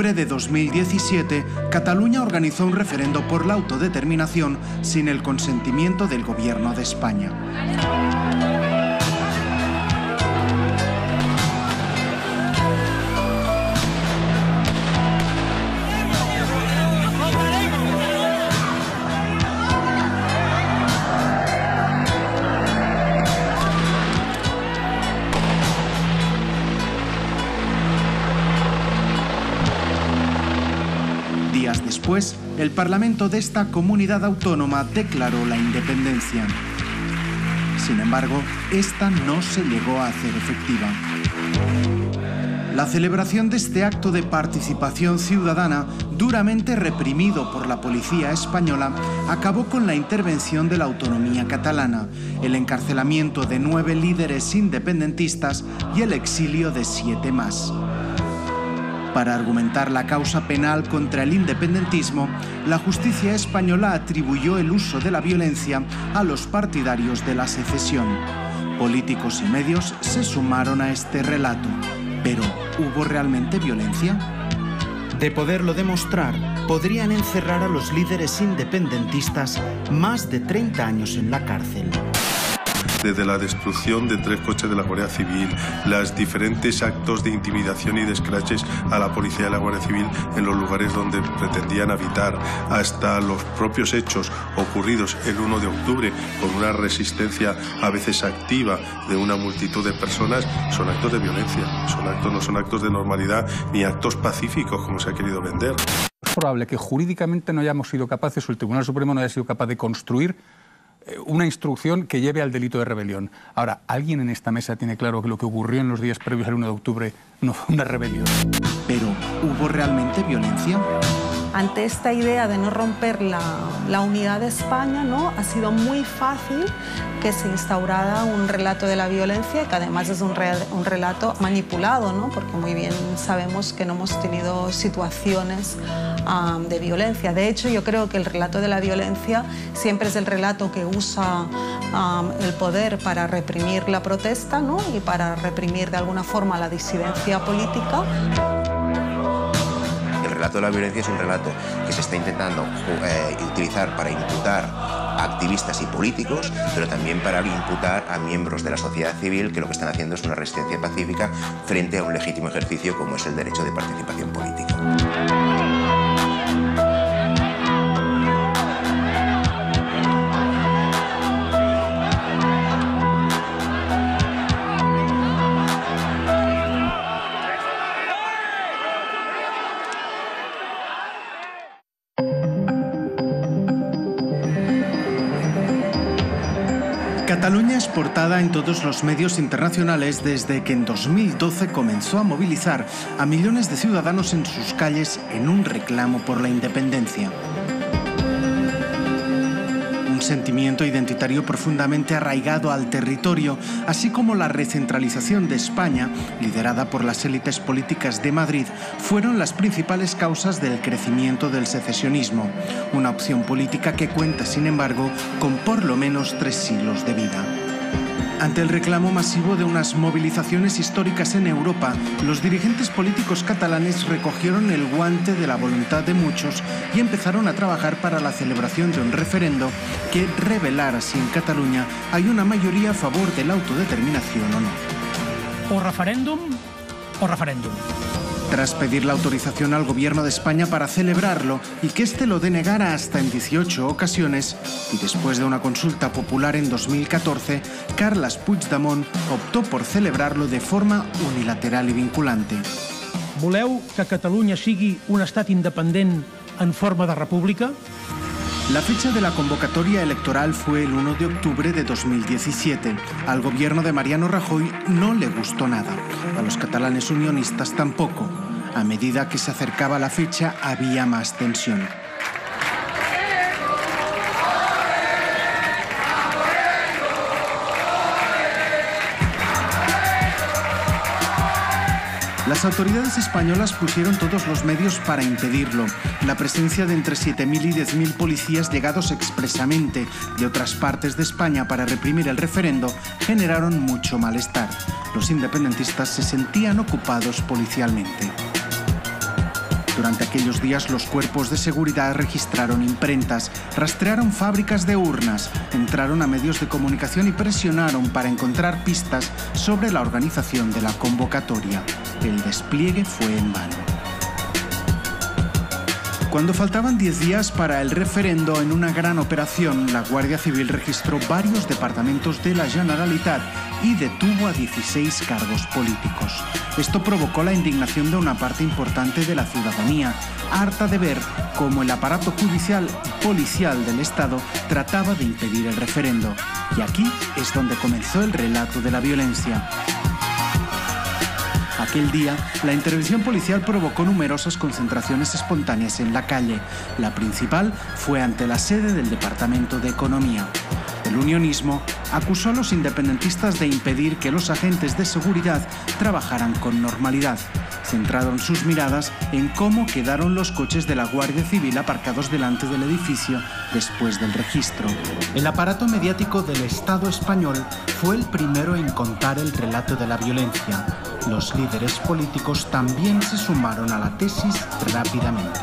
octubre de 2017, Cataluña organizó un referendo por la autodeterminación sin el consentimiento del Gobierno de España. Días después, el Parlamento de esta comunidad autónoma declaró la independencia. Sin embargo, esta no se llegó a hacer efectiva. La celebración de este acto de participación ciudadana, duramente reprimido por la policía española, acabó con la intervención de la autonomía catalana, el encarcelamiento de 9 líderes independentistas y el exilio de 7 más. Para argumentar la causa penal contra el independentismo, la justicia española atribuyó el uso de la violencia a los partidarios de la secesión. Políticos y medios se sumaron a este relato. ¿Pero hubo realmente violencia? De poderlo demostrar, podrían encerrar a los líderes independentistas más de 30 años en la cárcel. Desde la destrucción de 3 coches de la Guardia Civil, los diferentes actos de intimidación y de escraches a la policía y la Guardia Civil en los lugares donde pretendían habitar, hasta los propios hechos ocurridos el 1 de octubre con una resistencia a veces activa de una multitud de personas, son actos de violencia, no son actos de normalidad ni actos pacíficos como se ha querido vender. Es probable que jurídicamente no hayamos sido capaces, o el Tribunal Supremo no haya sido capaz de construir una instrucción que lleve al delito de rebelión. Ahora, ¿alguien en esta mesa tiene claro que lo que ocurrió en los días previos al 1 de octubre no fue una rebelión? ¿Pero hubo realmente violencia? Ante esta idea de no romper la unidad de España, ¿no?, ha sido muy fácil que se instaurara un relato de la violencia, que además es un relato manipulado, ¿no?, porque muy bien sabemos que no hemos tenido situaciones de violencia. De hecho, yo creo que el relato de la violencia siempre es el relato que usa el poder para reprimir la protesta, ¿no?, y para reprimir de alguna forma la disidencia política. El relato de la violencia es un relato que se está intentando utilizar para imputar a activistas y políticos, pero también para imputar a miembros de la sociedad civil que lo que están haciendo es una resistencia pacífica frente a un legítimo ejercicio como es el derecho de participación política. Cataluña es portada en todos los medios internacionales desde que en 2012 comenzó a movilizar a millones de ciudadanos en sus calles en un reclamo por la independencia. Un sentimiento identitario profundamente arraigado al territorio, así como la recentralización de España, liderada por las élites políticas de Madrid, fueron las principales causas del crecimiento del secesionismo, una opción política que cuenta, sin embargo, con por lo menos 3 siglos de vida. Ante el reclamo masivo de unas movilizaciones históricas en Europa, los dirigentes políticos catalanes recogieron el guante de la voluntad de muchos y empezaron a trabajar para la celebración de un referendo que revelara si en Cataluña hay una mayoría a favor de la autodeterminación o no. O referéndum o referéndum. Tras pedir la autorización al Gobierno de España para celebrarlo y que éste lo denegara hasta en 18 ocasiones, y después de una consulta popular en 2014, Carles Puigdemont optó por celebrarlo de forma unilateral y vinculante. Voleu que Catalunya sigui un estat independent en forma de república? La fecha de la convocatoria electoral fue el 1 de octubre de 2017. Al gobierno de Mariano Rajoy no le gustó nada. A los catalanes unionistas tampoco. A medida que se acercaba la fecha, había más tensión. Las autoridades españolas pusieron todos los medios para impedirlo. La presencia de entre 7.000 y 10.000 policías llegados expresamente de otras partes de España para reprimir el referendo generaron mucho malestar. Los independentistas se sentían ocupados policialmente. Durante aquellos días los cuerpos de seguridad registraron imprentas, rastrearon fábricas de urnas, entraron a medios de comunicación y presionaron para encontrar pistas sobre la organización de la convocatoria. El despliegue fue en vano. Cuando faltaban 10 días para el referendo, en una gran operación, la Guardia Civil registró varios departamentos de la Generalitat y detuvo a 16 cargos políticos. Esto provocó la indignación de una parte importante de la ciudadanía, harta de ver cómo el aparato judicial y policial del Estado trataba de impedir el referendo. Y aquí es donde comenzó el relato de la violencia. Aquel día, la intervención policial provocó numerosas concentraciones espontáneas en la calle. La principal fue ante la sede del Departamento de Economía. El unionismo acusó a los independentistas de impedir que los agentes de seguridad trabajaran con normalidad. Centraron sus miradas en cómo quedaron los coches de la Guardia Civil aparcados delante del edificio después del registro. El aparato mediático del Estado español fue el primero en contar el relato de la violencia. Los líderes políticos también se sumaron a la tesis rápidamente.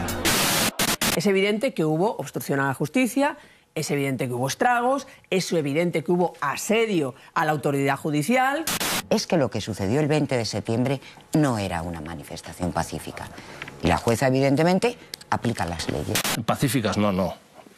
Es evidente que hubo obstrucción a la justicia, es evidente que hubo estragos, es evidente que hubo asedio a la autoridad judicial. Es que lo que sucedió el 20 de septiembre no era una manifestación pacífica. Y la jueza, evidentemente, aplica las leyes. Pacíficas, no.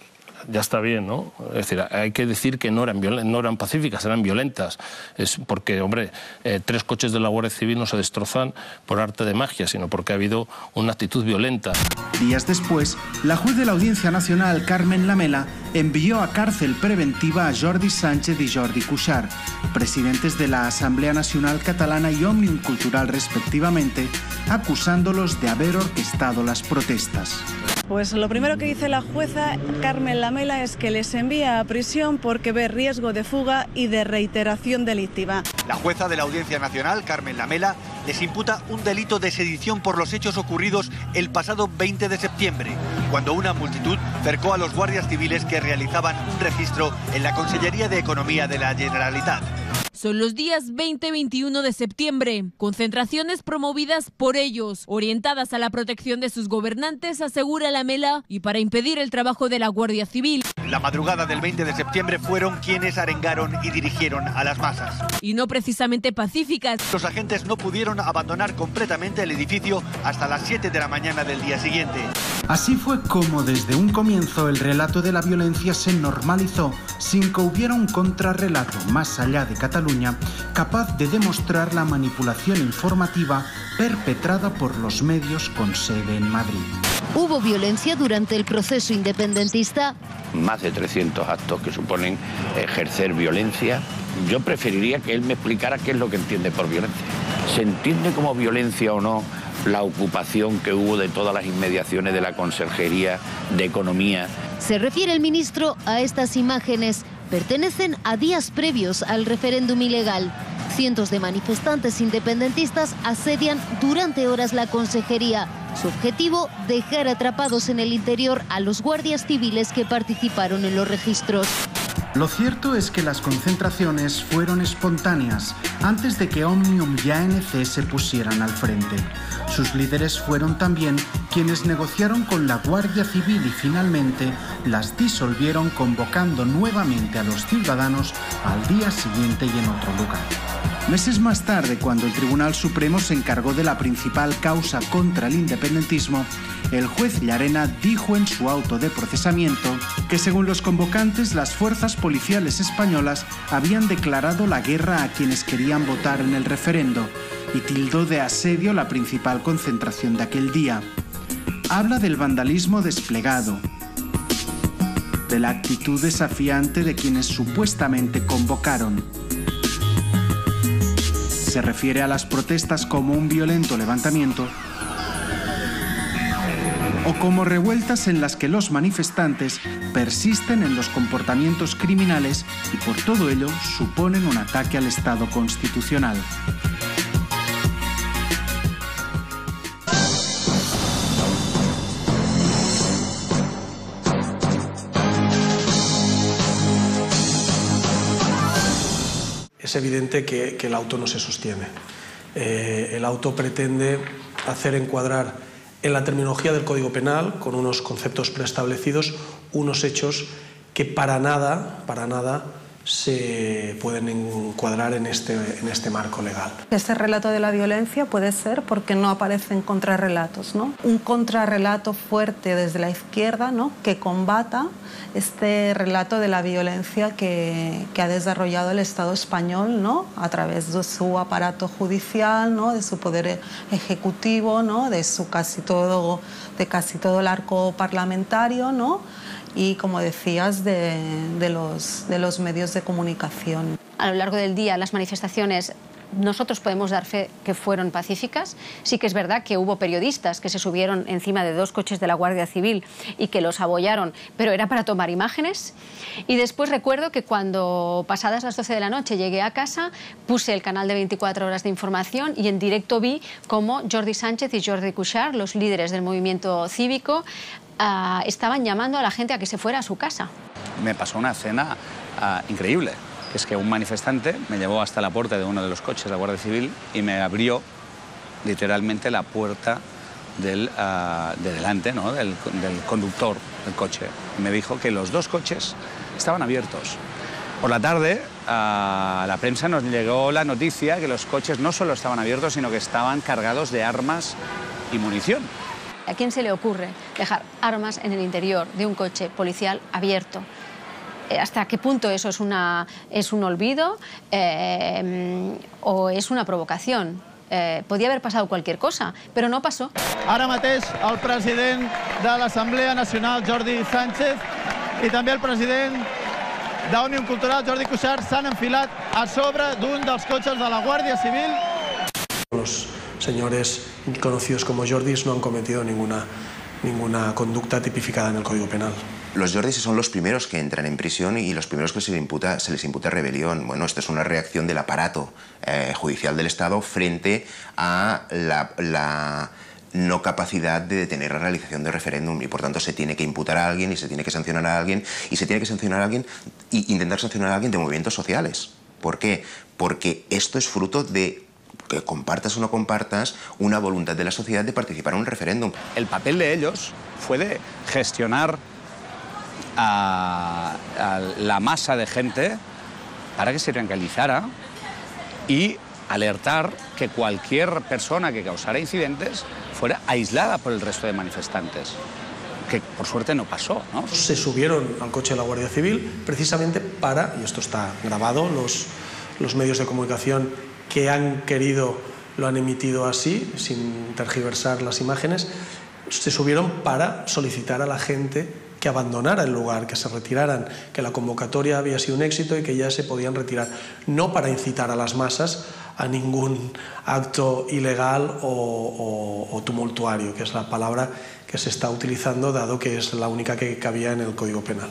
Ya está bien, ¿no? Es decir, hay que decir que no eran pacíficas, eran violentas. Es porque, hombre, 3 coches de la Guardia Civil no se destrozan por arte de magia, sino porque ha habido una actitud violenta. Días después, la juez de la Audiencia Nacional, Carmen Lamela, envió a cárcel preventiva a Jordi Sánchez y Jordi Cuixart, presidentes de la Asamblea Nacional Catalana y Òmnium Cultural respectivamente, acusándolos de haber orquestado las protestas. Pues lo primero que dice la jueza Carmen Lamela es que les envía a prisión porque ve riesgo de fuga y de reiteración delictiva. La jueza de la Audiencia Nacional, Carmen Lamela, les imputa un delito de sedición por los hechos ocurridos el pasado 20 de septiembre, cuando una multitud cercó a los guardias civiles que realizaban un registro en la Consellería de Economía de la Generalitat. Son los días 20 y 21 de septiembre. Concentraciones promovidas por ellos, orientadas a la protección de sus gobernantes, asegura Lamela, y para impedir el trabajo de la Guardia Civil. La madrugada del 20 de septiembre fueron quienes arengaron y dirigieron a las masas. Y no precisamente pacíficas. Los agentes no pudieron abandonar completamente el edificio hasta las 7 de la mañana del día siguiente. Así fue como desde un comienzo el relato de la violencia se normalizó sin que hubiera un contrarrelato más allá de Cataluña capaz de demostrar la manipulación informativa perpetrada por los medios con sede en Madrid. ¿Hubo violencia durante el proceso independentista? Más de 300 actos que suponen ejercer violencia. Yo preferiría que él me explicara qué es lo que entiende por violencia. ¿Se entiende como violencia o no la ocupación que hubo de todas las inmediaciones de la Consejería de Economía? Se refiere el ministro a estas imágenes. Pertenecen a días previos al referéndum ilegal. Cientos de manifestantes independentistas asedian durante horas la consejería. Su objetivo, dejar atrapados en el interior a los guardias civiles que participaron en los registros. Lo cierto es que las concentraciones fueron espontáneas antes de que Òmnium y ANC se pusieran al frente. Sus líderes fueron también quienes negociaron con la Guardia Civil y finalmente las disolvieron convocando nuevamente a los ciudadanos al día siguiente y en otro lugar. Meses más tarde, cuando el Tribunal Supremo se encargó de la principal causa contra el independentismo, el juez Llarena dijo en su auto de procesamiento que según los convocantes las fuerzas policiales españolas habían declarado la guerra a quienes querían votar en el referendo y tildó de asedio la principal concentración de aquel día. Habla del vandalismo desplegado, de la actitud desafiante de quienes supuestamente convocaron. Se refiere a las protestas como un violento levantamiento o como revueltas en las que los manifestantes persisten en los comportamientos criminales y por todo ello suponen un ataque al Estado constitucional. Es evidente que el auto no se sostiene. El auto pretende hacer encuadrar en la terminología del Código Penal, con unos conceptos preestablecidos, unos hechos que para nada se pueden encuadrar en este marco legal. Este relato de la violencia puede ser porque no aparecen contrarrelatos, ¿no? Un contrarrelato fuerte desde la izquierda, ¿no?, que combata este relato de la violencia que ha desarrollado el Estado español, ¿no?, a través de su aparato judicial, ¿no?, de su poder ejecutivo, ¿no?, de casi todo el arco parlamentario, ¿no?, y, como decías, de los medios de comunicación. A lo largo del día, las manifestaciones, nosotros podemos dar fe que fueron pacíficas. Sí que es verdad que hubo periodistas que se subieron encima de 2 coches de la Guardia Civil y que los abollaron, pero era para tomar imágenes. Y después recuerdo que cuando, pasadas las 12 de la noche, llegué a casa, puse el canal de 24 horas de información y en directo vi cómo Jordi Sánchez y Jordi Cuixart, los líderes del movimiento cívico, estaban llamando a la gente a que se fuera a su casa. Me pasó una escena increíble, que es que un manifestante me llevó hasta la puerta de uno de los coches de la Guardia Civil y me abrió literalmente la puerta de delante, ¿no?, del conductor del coche. Y me dijo que los 2 coches estaban abiertos. Por la tarde, a la prensa nos llegó la noticia que los coches no solo estaban abiertos, sino que estaban cargados de armas y munición. ¿A quién se le ocurre dejar armas en el interior de un coche policial abierto? ¿Hasta qué punto eso es un olvido o es una provocación? Podía haver passat cualquier cosa, però no passó. Ara mateix el president de l'Assemblea Nacional, Jordi Sánchez, i també el president d'Òmnium Cultural, Jordi Cuixart, s'han enfilat a sobre d'un dels cotxes de la Guàrdia Civil. Los señores conocidos como Jordis no han cometido ninguna conducta tipificada en el Código Penal. Los Jordis son los primeros que entran en prisión y los primeros que se les imputa rebelión. Bueno, esto es una reacción del aparato judicial del Estado frente a la no capacidad de detener la realización del referéndum, y por tanto se tiene que imputar a alguien y se tiene que sancionar a alguien y se tiene que sancionar a alguien e intentar sancionar a alguien de movimientos sociales. ¿Por qué? Porque esto es fruto de que compartas o no compartas una voluntad de la sociedad de participar en un referéndum. El papel de ellos fue de gestionar a la masa de gente para que se tranquilizara y alertar que cualquier persona que causara incidentes fuera aislada por el resto de manifestantes, que por suerte no pasó, ¿no? Se subieron al coche de la Guardia Civil precisamente para, y esto está grabado, los medios de comunicación que han querido lo han emitido así, sin tergiversar las imágenes, se subieron para solicitar a la gente que abandonara el lugar, que se retiraran, que la convocatoria había sido un éxito y que ya se podían retirar, no para incitar a las masas a ningún acto ilegal o tumultuario, que es la palabra que se está utilizando, dado que es la única que cabía en el Código Penal.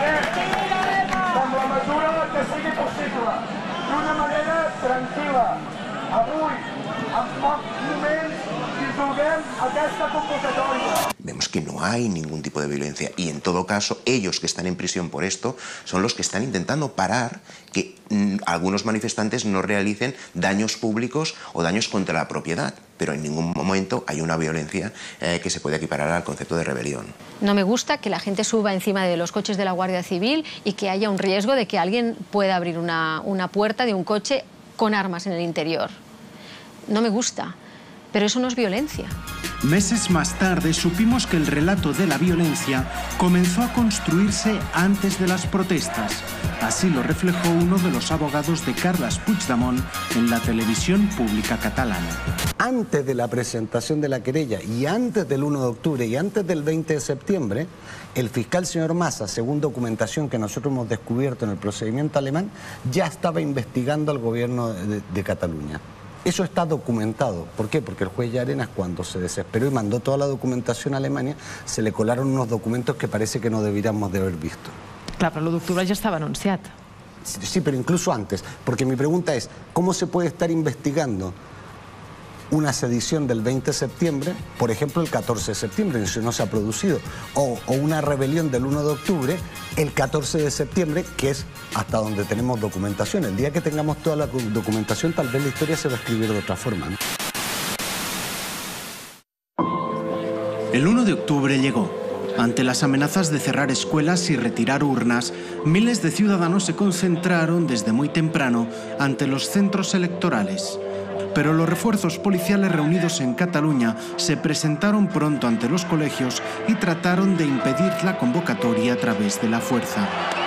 Vemos que no hay ningún tipo de violencia y, en todo caso, ellos que están en prisión por esto son los que están intentando parar que algunos manifestantes no realicen daños públicos o daños contra la propiedad, pero en ningún momento hay una violencia que se puede equiparar al concepto de rebelión. No me gusta que la gente suba encima de los coches de la Guardia Civil y que haya un riesgo de que alguien pueda abrir una puerta de un coche con armas en el interior. No me gusta, pero eso no es violencia. Meses más tarde supimos que el relato de la violencia comenzó a construirse antes de las protestas. Así lo reflejó uno de los abogados de Carles Puigdemont en la televisión pública catalana. Antes de la presentación de la querella y antes del 1 de octubre y antes del 20 de septiembre, el fiscal señor Massa, según documentación que nosotros hemos descubierto en el procedimiento alemán, ya estaba investigando al gobierno de Cataluña. Eso está documentado. ¿Por qué? Porque el juez Llarena, cuando se desesperó y mandó toda la documentación a Alemania, se le colaron unos documentos que parece que no deberíamos de haber visto. Clar, però l'1 d'octubre ja estava anunciat. Sí, pero incluso antes. Porque mi pregunta es, ¿cómo se puede estar investigando una sedición del 20 de septiembre, por ejemplo el 14 de septiembre, si no se ha producido, o una rebelión del 1 de octubre, el 14 de septiembre, que es hasta donde tenemos documentación? El día que tengamos toda la documentación, tal vez la historia se va a escribir de otra forma, ¿no? El 1 de octubre llegó. Ante las amenazas de cerrar escuelas y retirar urnas, miles de ciudadanos se concentraron desde muy temprano ante los centros electorales. Pero los refuerzos policiales reunidos en Cataluña se presentaron pronto ante los colegios y trataron de impedir la convocatoria a través de la fuerza.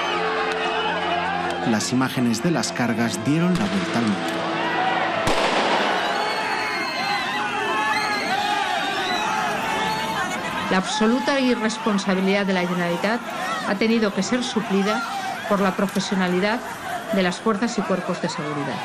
Las imágenes de las cargas dieron la vuelta al mundo. La absoluta irresponsabilidad de la Generalitat ha tenido que ser suplida por la profesionalidad de las fuerzas y cuerpos de seguridad.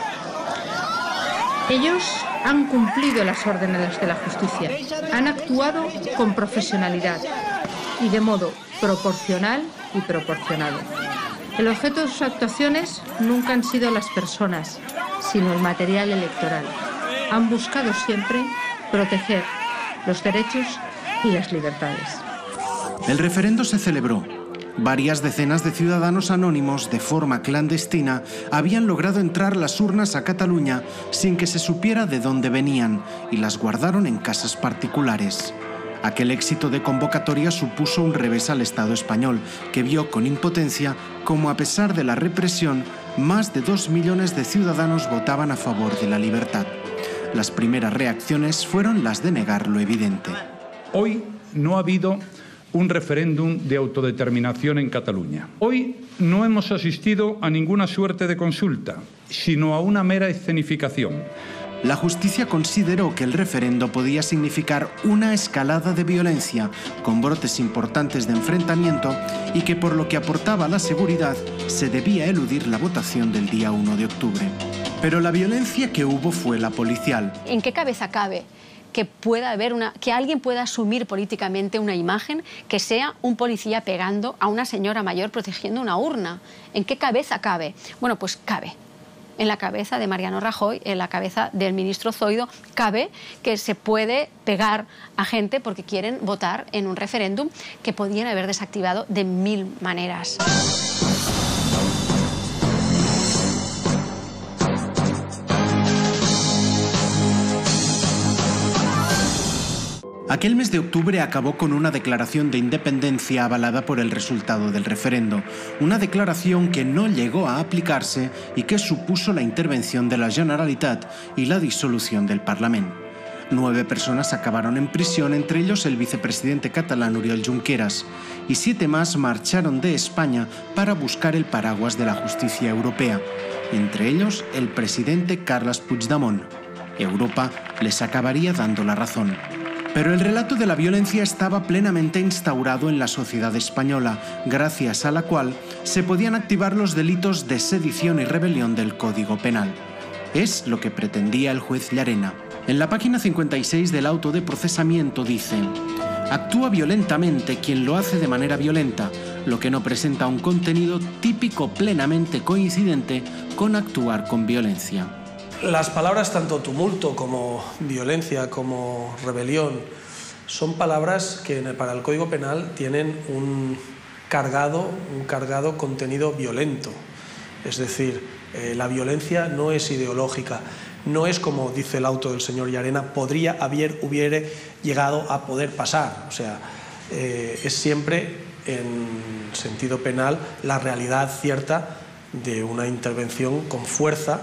Ellos han cumplido las órdenes de la justicia, han actuado con profesionalidad y de modo proporcional y proporcionado. El objeto de sus actuaciones nunca han sido las personas, sino el material electoral. Han buscado siempre proteger los derechos y las libertades. El referendo se celebró. Varias decenas de ciudadanos anónimos, de forma clandestina, habían logrado entrar a las urnas a Cataluña sin que se supiera de dónde venían y las guardaron en casas particulares. Aquel éxito de convocatoria supuso un revés al Estado español, que vio con impotencia cómo, a pesar de la represión, más de 2 millones de ciudadanos votaban a favor de la libertad. Las primeras reacciones fueron las de negar lo evidente. Hoy no ha habido un referéndum de autodeterminación en Cataluña. Hoy no hemos asistido a ninguna suerte de consulta, sino a una mera escenificación. La justicia consideró que el referendo podía significar una escalada de violencia, con brotes importantes de enfrentamiento, y que por lo que aportaba a la seguridad, se debía eludir la votación del día 1 de octubre. Pero la violencia que hubo fue la policial. ¿En qué cabeza cabe que alguien pueda asumir políticamente una imagen que sea un policía pegando a una señora mayor protegiendo una urna? ¿En qué cabeza cabe? Bueno, pues cabe. En la cabeza de Mariano Rajoy, en la cabeza del ministro Zoido, cabe que se puede pegar a gente porque quieren votar en un referéndum que podían haber desactivado de 1000 maneras. Aquel mes de octubre acabó con una declaración de independencia avalada por el resultado del referendo, una declaración que no llegó a aplicarse y que supuso la intervención de la Generalitat y la disolución del Parlament. 9 personas acabaron en prisión, entre ellos el vicepresidente catalán Oriol Junqueras, y 7 más marcharon de España para buscar el paraguas de la justicia europea, entre ellos el presidente Carles Puigdemont. Europa les acabaría dando la razón. Pero el relato de la violencia estaba plenamente instaurado en la sociedad española, gracias a la cual se podían activar los delitos de sedición y rebelión del Código Penal. Es lo que pretendía el juez Llarena. En la página 56 del auto de procesamiento dice: actúa violentamente quien lo hace de manera violenta, lo que no presenta un contenido típico plenamente coincidente con actuar con violencia. Las palabras tanto tumulto como violencia como rebelión son palabras que para el Código Penal tienen un cargado contenido violento. Es decir, la violencia no es ideológica, no es como dice el auto del señor Llarena, hubiera llegado a poder pasar. O sea, es siempre en sentido penal la realidad cierta de una intervención con fuerza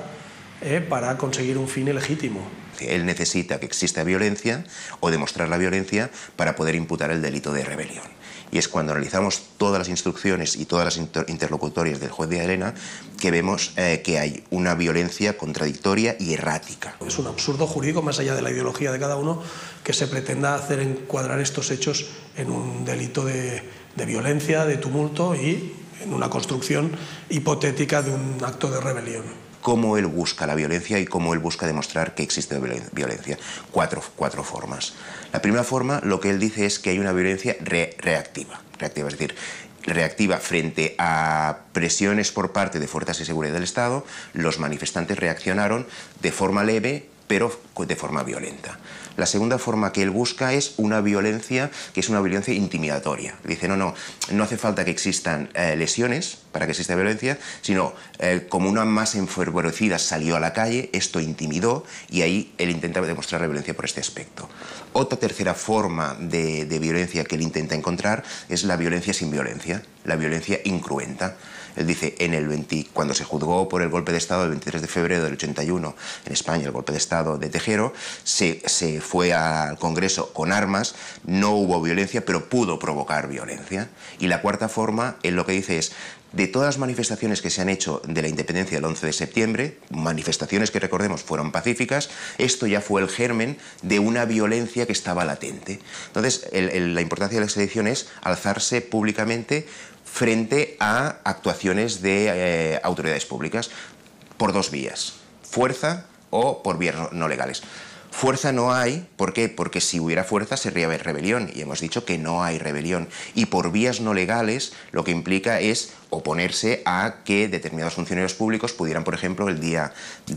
para conseguir un fin ilegítimo. Él necesita que exista violencia o demostrar la violencia para poder imputar el delito de rebelión. Y es cuando analizamos todas las instrucciones y todas las interlocutorias del juez de Llarena que vemos que hay una violencia contradictoria y errática. Es un absurdo jurídico, más allá de la ideología de cada uno, que se pretenda hacer encuadrar estos hechos en un delito de violencia, de tumulto y en una construcción hipotética de un acto de rebelión. Cómo él busca la violencia y cómo él busca demostrar que existe violencia. Cuatro formas. La primera forma, lo que él dice es que hay una violencia reactiva, es decir, reactiva frente a presiones por parte de fuerzas de seguridad del Estado. Los manifestantes reaccionaron de forma leve, pero de forma violenta. La segunda forma que él busca es una violencia que es una violencia intimidatoria. Dice, no hace falta que existan lesiones para que exista violencia, sino como una masa enfervorecida salió a la calle, esto intimidó y ahí él intenta demostrar la violencia por este aspecto. Otra tercera forma de violencia que él intenta encontrar es la violencia sin violencia, la violencia incruenta. Él dice, cuando se juzgó por el golpe de Estado el 23 de febrero del 81 en España, el golpe de Estado de Tejero, se fue al Congreso con armas, no hubo violencia, pero pudo provocar violencia. Y la cuarta forma, él lo que dice es, de todas las manifestaciones que se han hecho de la independencia del 11 de septiembre, manifestaciones que recordemos fueron pacíficas, esto ya fue el germen de una violencia que estaba latente. Entonces, la importancia de la extradición es alzarse públicamente frente a actuaciones de autoridades públicas por dos vías, fuerza o por vías no legales. Fuerza no hay, ¿por qué? Porque si hubiera fuerza sería rebelión, y hemos dicho que no hay rebelión. Y por vías no legales lo que implica es oponerse a que determinados funcionarios públicos pudieran, por ejemplo, el día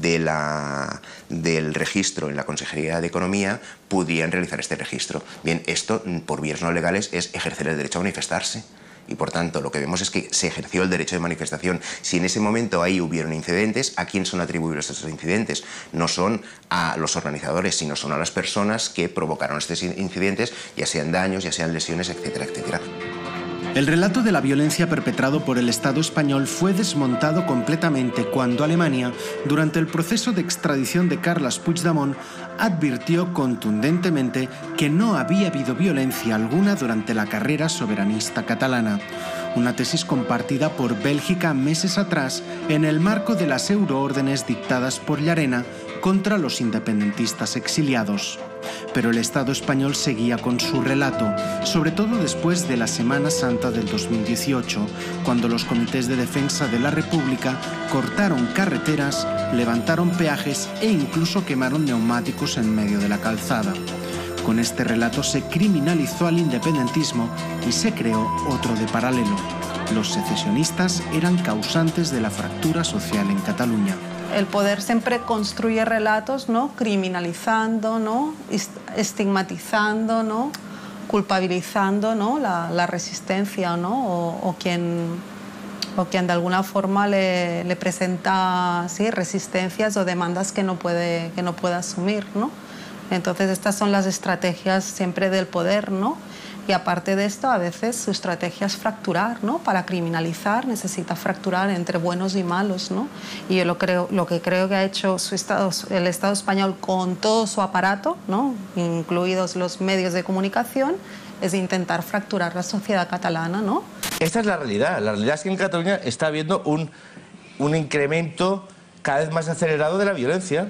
del registro en la Consejería de Economía, pudieran realizar este registro. Bien, esto por vías no legales es ejercer el derecho a manifestarse. Y por tanto lo que vemos es que se ejerció el derecho de manifestación. Si en ese momento ahí hubieron incidentes, ¿a quién son atribuibles esos incidentes? No son a los organizadores, sino son a las personas que provocaron estos incidentes, ya sean daños, ya sean lesiones, etcétera, etcétera. El relato de la violencia perpetrado por el Estado español fue desmontado completamente cuando Alemania, durante el proceso de extradición de Carles Puigdemont, advirtió contundentemente que no había habido violencia alguna durante la carrera soberanista catalana. Una tesis compartida por Bélgica meses atrás en el marco de las euroórdenes dictadas por Llarena contra los independentistas exiliados. Pero el Estado español seguía con su relato, sobre todo después de la Semana Santa del 2018, cuando los comités de defensa de la República cortaron carreteras, levantaron peajes e incluso quemaron neumáticos en medio de la calzada. Con este relato se criminalizó al independentismo y se creó otro de paralelo. Los secesionistas eran causantes de la fractura social en Cataluña. El poder siempre construye relatos, ¿no?, criminalizando, ¿no?, estigmatizando, ¿no?, culpabilizando, ¿no?, la resistencia, ¿no?, o quien de alguna forma le presenta, ¿sí?, resistencias o demandas que no puede asumir, ¿no? Entonces estas son las estrategias siempre del poder, ¿no? Y aparte de esto, a veces su estrategia es fracturar, ¿no? Para criminalizar necesita fracturar entre buenos y malos, ¿no? Y yo lo que creo que ha hecho el Estado español con todo su aparato, ¿no?, incluidos los medios de comunicación, es intentar fracturar la sociedad catalana, ¿no? Esta es la realidad. La realidad es que en Cataluña está habiendo un incremento cada vez más acelerado de la violencia.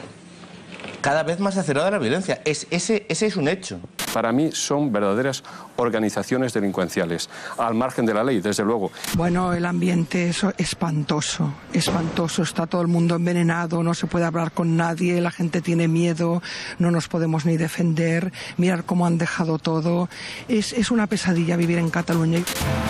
Cada vez más acelerada la violencia. Ese es un hecho. Para mí son verdaderas organizaciones delincuenciales, al margen de la ley, desde luego. Bueno, el ambiente es espantoso, espantoso. Está todo el mundo envenenado, no se puede hablar con nadie, la gente tiene miedo, no nos podemos ni defender, mirar cómo han dejado todo. Es una pesadilla vivir en Cataluña.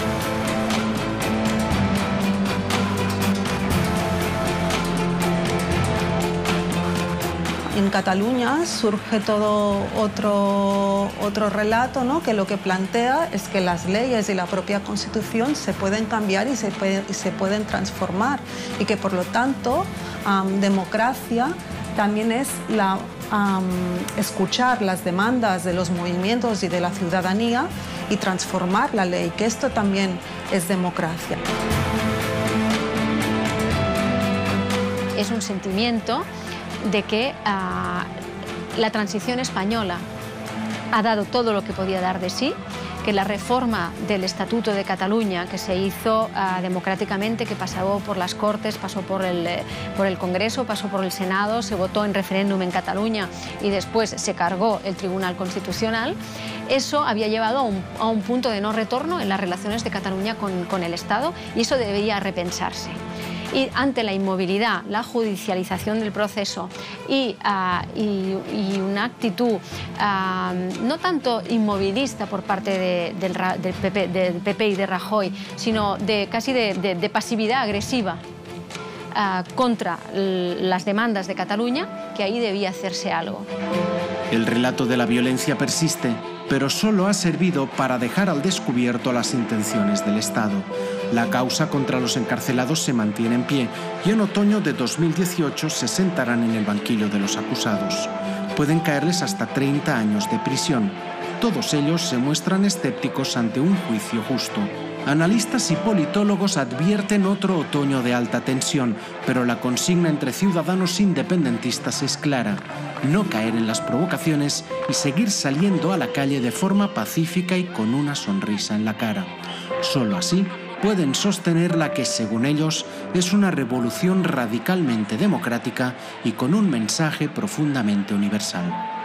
En Cataluña surge todo otro relato, ¿no?, que lo que plantea es que las leyes y la propia Constitución se pueden cambiar y se pueden transformar, y que por lo tanto democracia también es escuchar las demandas de los movimientos y de la ciudadanía y transformar la ley, que esto también es democracia. Es un sentimiento de que la transición española ha dado todo lo que podía dar de sí, que la reforma del Estatuto de Cataluña, que se hizo democráticamente, que pasó por las Cortes, pasó por el Congreso, pasó por el Senado, se votó en referéndum en Cataluña y después se cargó el Tribunal Constitucional, eso había llevado a un punto de no retorno en las relaciones de Cataluña con el Estado, y eso debería repensarse. Y ante la inmovilidad, la judicialización del proceso y una actitud no tanto inmovilista por parte del PP y de Rajoy, sino casi de pasividad agresiva contra las demandas de Cataluña, que ahí debía hacerse algo. El relato de la violencia persiste, pero solo ha servido para dejar al descubierto las intenciones del Estado. La causa contra los encarcelados se mantiene en pie y en otoño de 2018 se sentarán en el banquillo de los acusados. Pueden caerles hasta 30 años de prisión. Todos ellos se muestran escépticos ante un juicio justo. Analistas y politólogos advierten otro otoño de alta tensión, pero la consigna entre ciudadanos independentistas es clara: no caer en las provocaciones y seguir saliendo a la calle de forma pacífica y con una sonrisa en la cara. Solo así pueden sostener la que, según ellos, es una revolución radicalmente democrática y con un mensaje profundamente universal.